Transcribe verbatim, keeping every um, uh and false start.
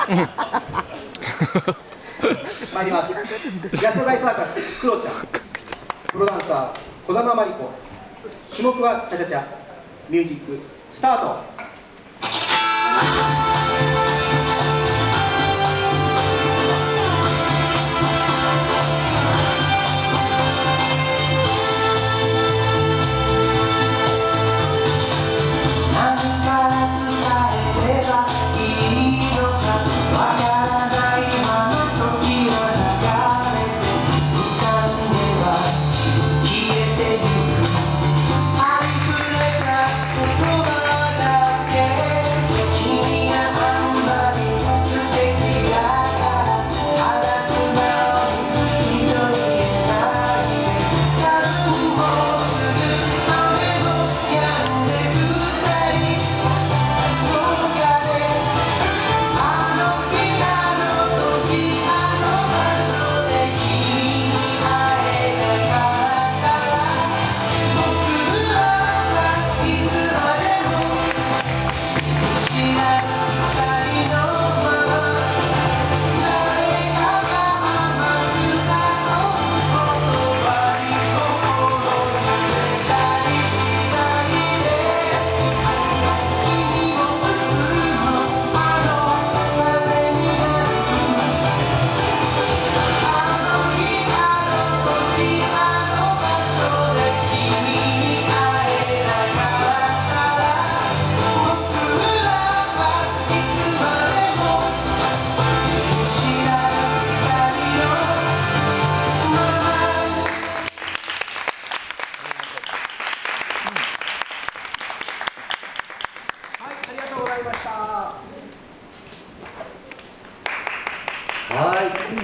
参ります。安田大サーカスクロちゃん、プロダンサー児玉真理子、種目はチャチャチャ。ミュージックスタート。はい。